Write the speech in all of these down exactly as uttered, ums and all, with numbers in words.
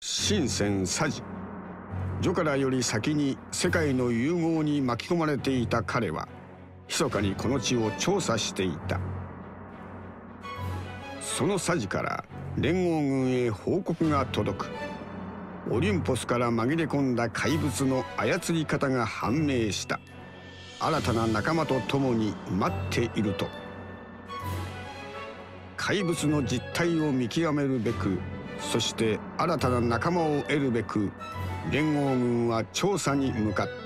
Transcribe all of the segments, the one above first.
神仙佐治。ジョカラより先に世界の融合に巻き込まれていた彼は密かにこの地を調査していた。その佐治から連合軍へ報告が届く。オリンポスから紛れ込んだ怪物の操り方が判明した。新たな仲間と共に待っていると。怪物の実態を見極めるべく、そして新たな仲間を得るべく、連合軍は調査に向かった。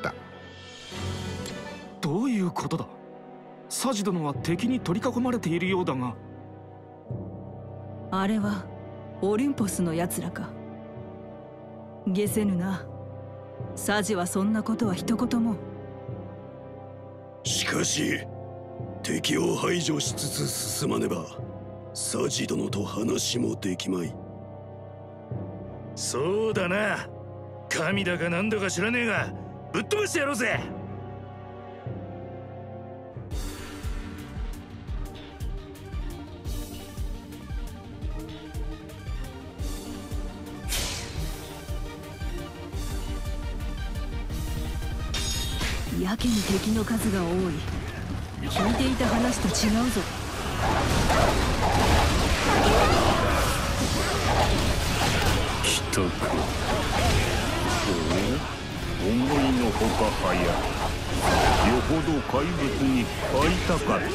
どういうことだ。佐治殿は敵に取り囲まれているようだが。 あれはオリンポスのやつらか。解せぬな。佐治はそんなことは一言も。 しかし敵を排除しつつ進まねば佐治殿と話もできまい。 そうだな。神だかなんだか知らねえがぶっ飛ばしてやろうぜ。 やけに敵の数が多い。聞いていた話と違うぞ。 帰宅。思いのほか早い。よほど怪物に会いたかったと見える。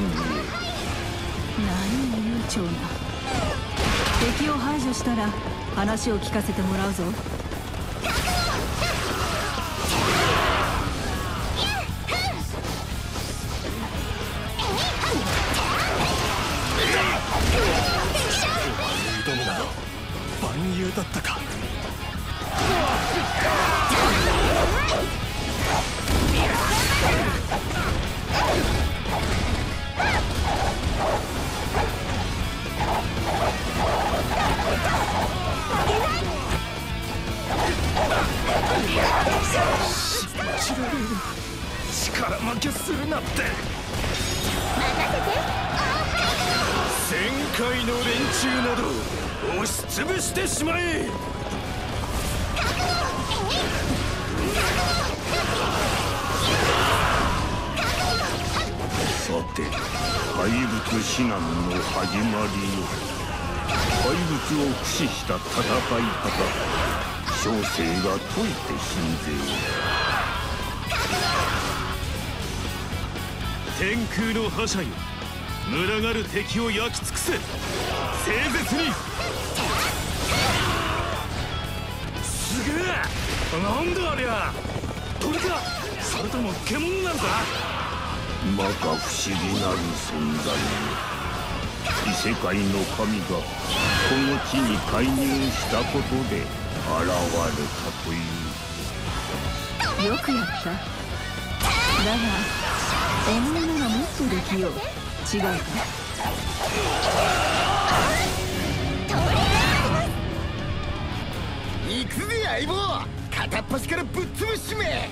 何を悠長な。敵を排除したら話を聞かせてもらうぞ。 挑むなど万有だったか。信じられる。力負けするなって。旋回の連中など押しつぶしてしまえ。 さて怪物指南の始まりよ。怪物を駆使した戦い方、小生が解いてしんぜよ。 天空の覇者よ、群がる敵を焼き尽くせ。誠実に。すげえ。なんだありゃ。鳥かそれとも獣なのか。 まか不思議なる存在よ。異世界の神がこの地に介入したことで現れたという。 よくやった。だが思いならもっとできよう。違うか。 行くぜ相棒。片っ端からぶっ潰しめ。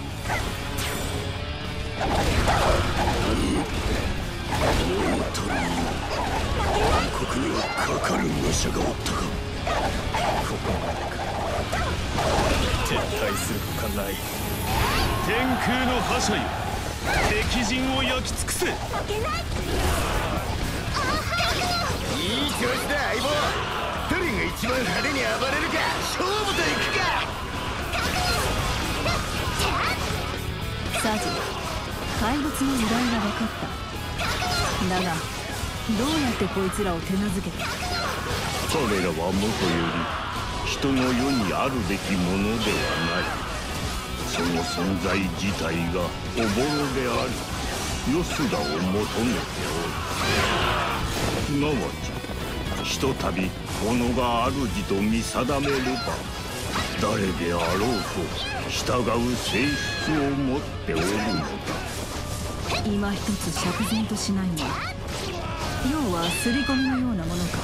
王国にはかかる武者がおったか。 ここまでか。撤退するほかない。 天空の覇者よ、敵陣を焼き尽くせ。 いい調子だ相棒。誰が一番派手に暴れるか勝負といくか。 サジ、怪物の由来が分かった。だがどうやってこいつらを手なずけた。 彼らはもとより人の世にあるべきものではない。その存在自体がおぼろであり、よすらを求めておる。すなわちひとたび物が主と見定めれば、誰であろうと従う性質を持っておるのだ。 今一つ釈然としないが、要は刷り込みのようなものか。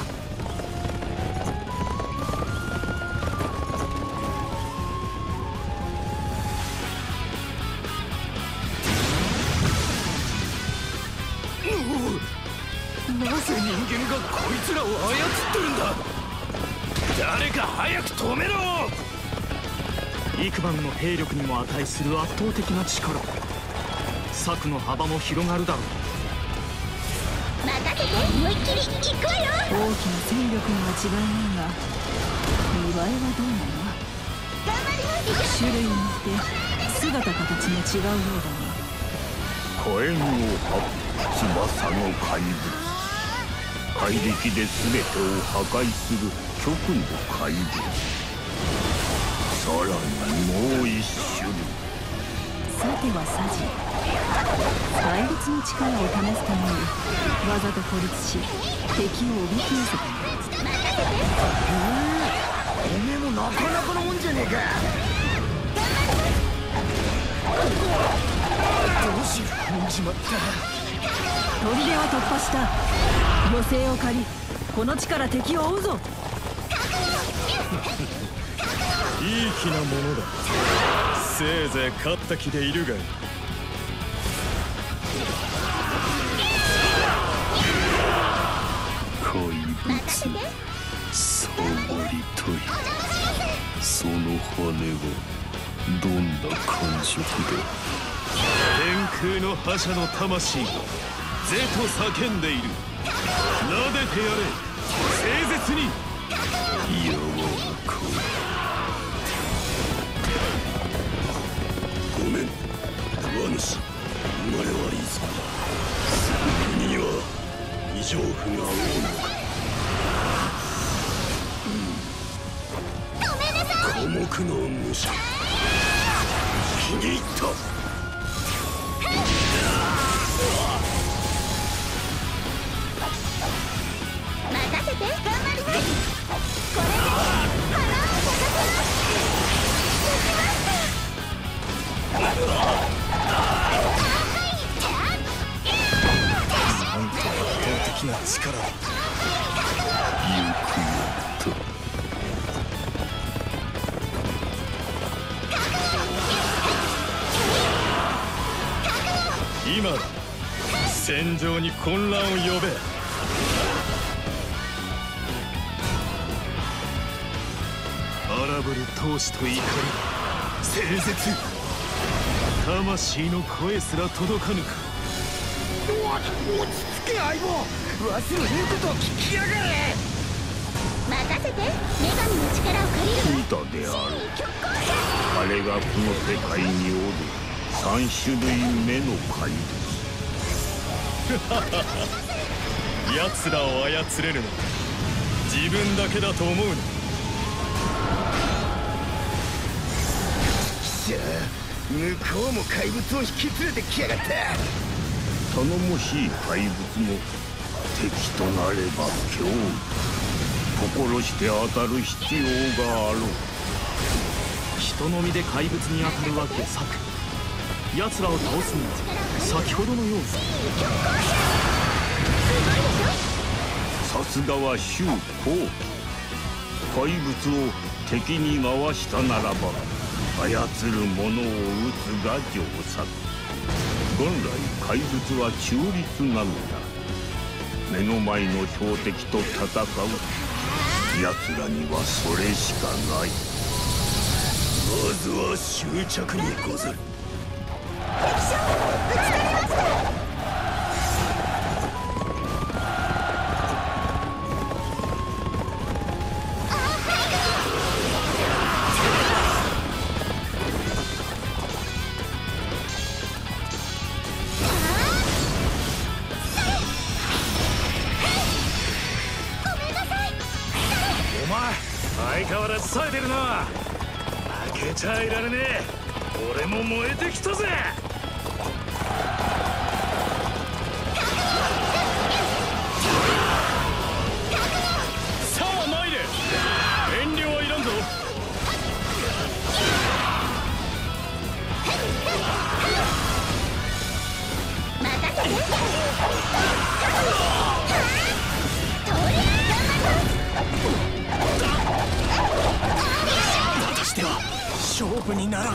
なぜ人間がこいつらを操ってるんだ。 誰か早く止めろ。 幾番の兵力にも値する圧倒的な力。策の幅も広がるだろう。 任せて、思いっきり行くわよ。 大きな戦力には違いないが見栄えはどうなの？ 頑張ります。 種類によって姿形も違うようだが火炎を発翼の怪物。怪力で全てを破壊する極の怪物。さらにもう一種類。 さてはサジ、怪物の力を試すためにわざと孤立し敵をおびき寄せた。 おめえもなかなかのもんじゃねえか。どうしよう、踏んじまった。 砦は突破した。余勢を借りこの地から敵を追うぞ。 いい気なものだ。せいぜい勝った気でいるがいい。 怪物サボりたい。その羽はどんな感触だ。 天空の覇者の魂が是と叫んでいる。撫でてやれ、誠実に。 柔らかい。 ごめん、馬主、生まれはいいぞ。国には異常符が多いのか。 ごめんなさい。 寡黙の武者、気に入った。 任せて、頑張ります。これで花を咲かせます。できました。 なんと圧倒的な力だ。 よくやった。 今だ、戦場に混乱を呼べ。荒ぶる闘志と怒り、誠実、魂の声すら届かぬか。 落ち着け相棒。わしの言うことを聞きやがれ。 任せて、女神の力を借りるわ。 歌である。彼がこの世界におる三種類目の怪物。 奴らを操れるのは自分だけだと思うな。 じゃあ向こうも怪物を引き連れてきやがった。 頼もしい怪物も敵となれば脅威。心して当たる必要があろう。 人の身で怪物に当たるは下策。奴らを倒すには先ほどのように。 さすがは周公貴。怪物を敵に回したならば操る者を討つが上策。本来怪物は中立なのだ。目の前の標的と戦う。奴らにはそれしかない。 まずは執着にござる。 相変わらず冴えてるな。負けちゃいられねえ。俺も燃えてきたぜ。さあ参れ、遠慮はいらんぞ。 任せて。 私では勝負にならん。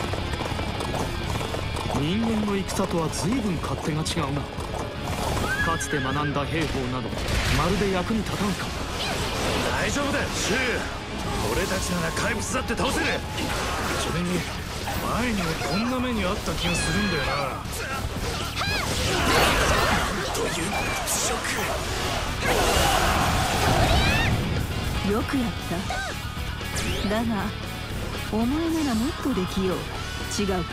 人間の戦とは随分勝手が違うな。 かつて学んだ兵法などまるで役に立たんか。 大丈夫だよシュウ。俺たちなら怪物だって倒せる。それに前にもこんな目にあった気がするんだよな。なんという屈辱。 よくやった。だがお前ならもっとできよう。違うか？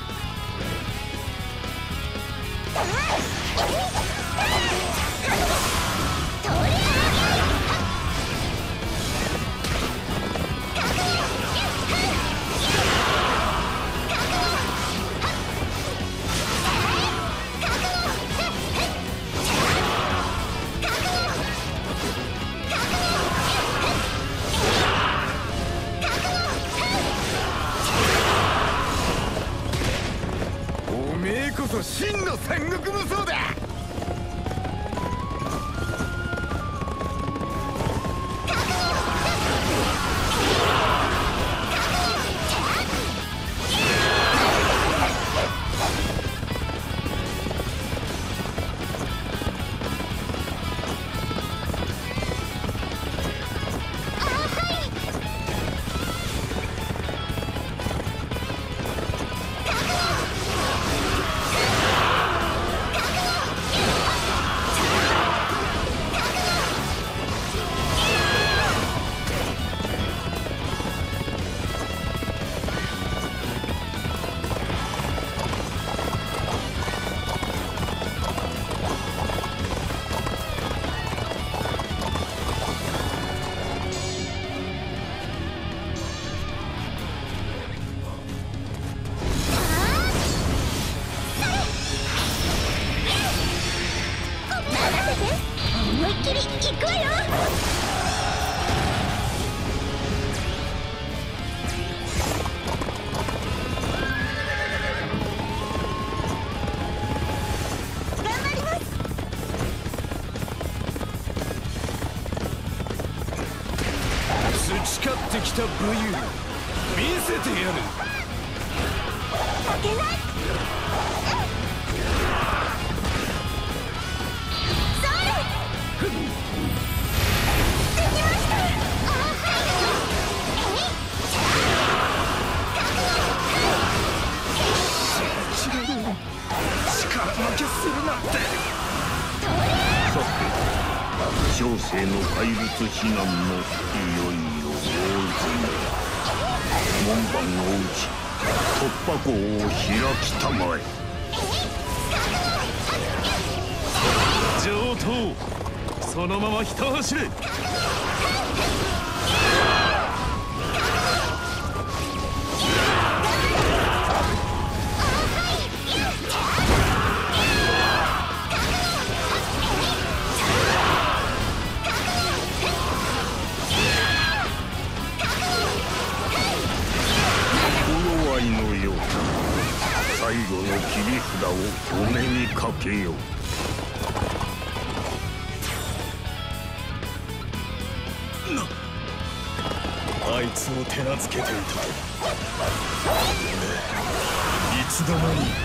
おめえこそ真の三国無双だ。 思いっきり行くわよ。頑張ります。 培ってきた武勇見せてやる。 負けない。 小生の怪物避難もいよいよ大詰め。門番を打ち突破口を開きたまえ。 上等、そのままひた走れ。 最後の切り札をお目にかけよう。 あいつを手なずけていたと。いつの間に。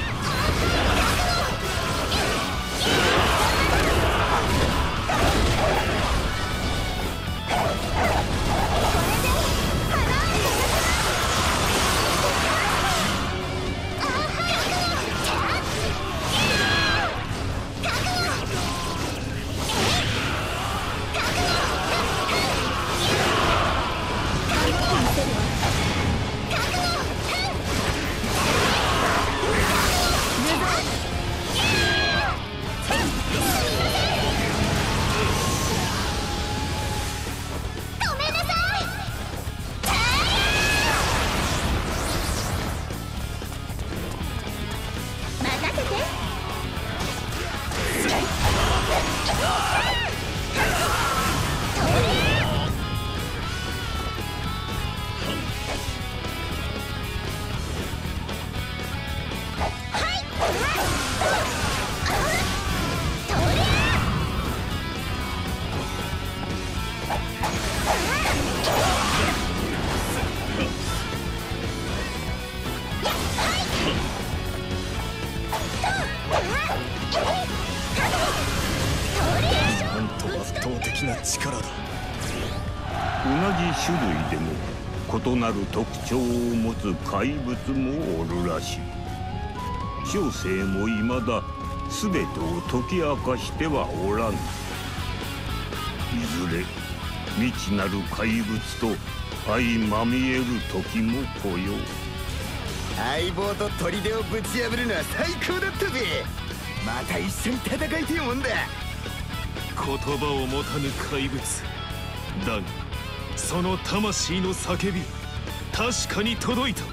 な力だ。 同じ種類でも異なる特徴を持つ怪物もおるらしい。小生も未だ全てを解き明かしてはおらぬ。いずれ未知なる怪物と相まみえる時も来よう。 相棒と砦をぶち破るのは最高だったぜ。また一緒に戦いてえもんだ。 言葉を持たぬ怪物だが、その魂の叫び確かに届いた。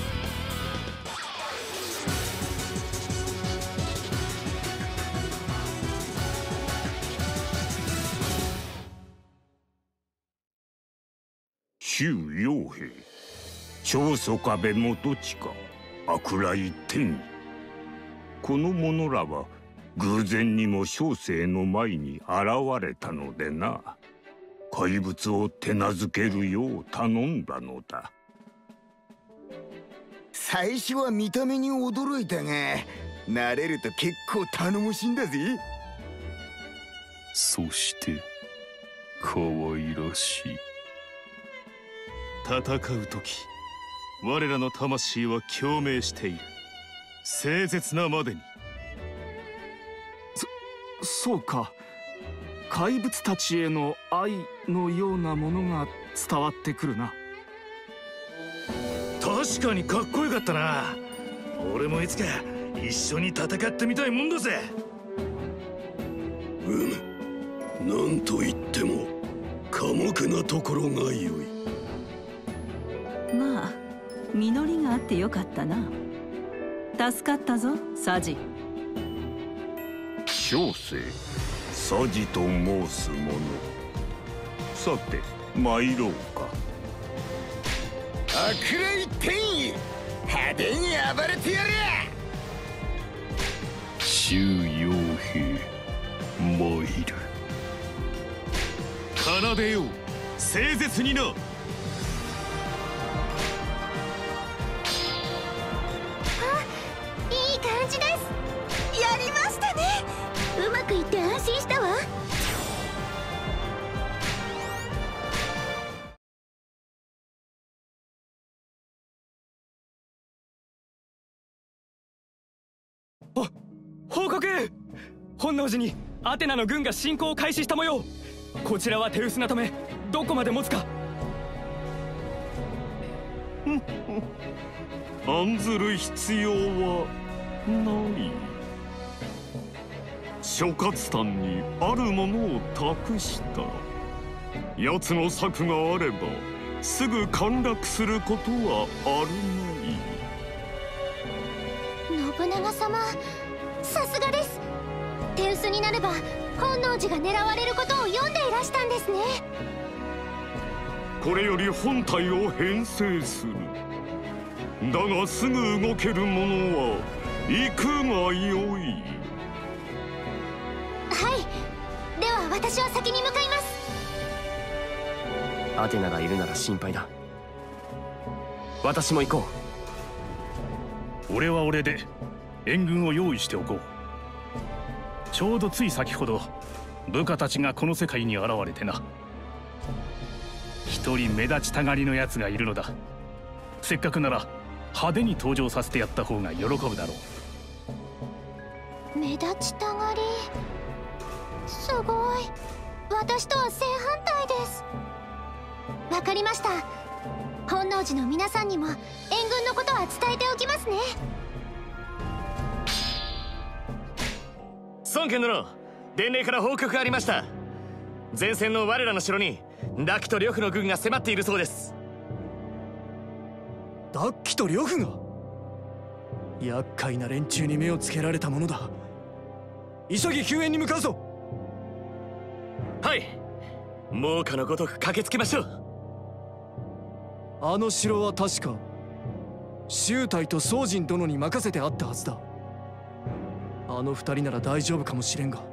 周傭兵、長宗壁元親、悪来天意、この者らは偶然にも小生の前に現れたのでな。怪物を手なずけるよう頼んだのだ。 最初は見た目に驚いたが、慣れると結構頼もしいんだぜ。 そして可愛らしい。戦う時我らの魂は共鳴している。清絶なまでに。 そそうか。怪物たちへの愛のようなものが伝わってくるな。 確かにかっこよかったな。俺もいつか一緒に戦ってみたいもんだぜ。 うむ、なんと言っても寡黙なところが良い。 まあ実りがあってよかったな。助かったぞサジ。 小生サジと申す者。さて参ろうか。 悪来天意、派手に暴れてやれ。 周傭兵参る。奏でよう清絶にな。 いい感じです。やりましたね。うまくいって安心したわ。 あ、報告！本能寺にアテナの軍が侵攻を開始した模様。こちらは手薄なためどこまで持つか。 案ずる必要はない。諸葛丹にあるものを託したら、奴の策があればすぐ陥落することはあるまい。 信長様、さすがです。手薄になれば本能寺が狙われることを読んでいらしたんですね。 これより本隊を編成する。だがすぐ動ける者は行くがよい。 はい、では私は先に向かいます。 アテナがいるなら心配だ。私も行こう。俺は俺で援軍を用意しておこう。ちょうどつい先ほど部下たちがこの世界に現れてな。一人目立ちたがりのやつがいるのだ。せっかくなら派手に登場させてやった方が喜ぶだろう。目立ちたがり、すごい。私とは正反対です。わかりました。本能寺の皆さんにも援軍のことは伝えておきますね。 孫権殿、伝令から報告がありました。前線の我らの城にダッキと呂布の軍が迫っているそうです。 ダッキと呂布が？厄介な連中に目をつけられたものだ。急ぎ救援に向かうぞ。 はい、猛火のごとく駆けつけましょう。 あの城は確か周泰と宗人殿に任せてあったはずだ。あの二人なら大丈夫かもしれんが。